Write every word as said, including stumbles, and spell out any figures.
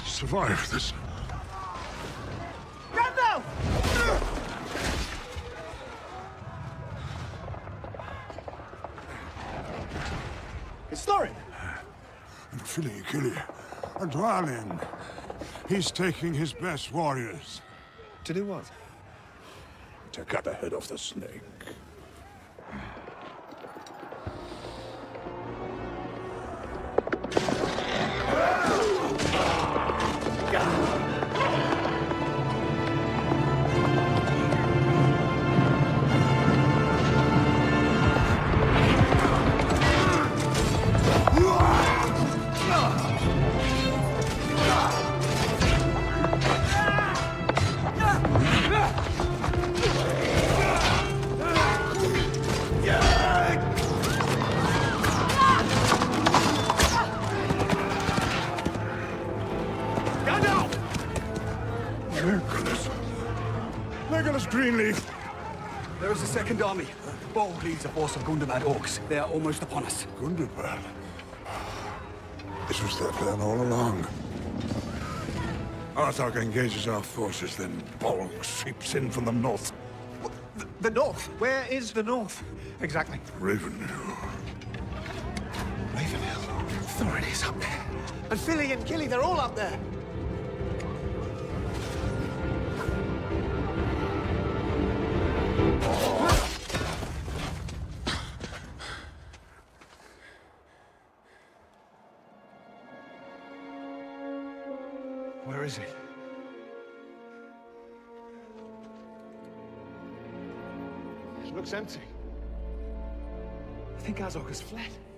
survive this. Randall! It's Thorin. And Philly, Killy, and Carolynne. He's taking his best warriors. To do what? To cut the head off the snake. There is a second army. Bold leads a force of Gundabad orcs. They are almost upon us. Gundabad? This was their plan all along. Arthur engages our forces, then Bolg sweeps in from the north. The, the north? Where is the north? Exactly. Ravenhill. Ravenhill? Thorin is up there. And Philly and Killy, they're all up there. Where is it? It looks empty. I think Azog has fled.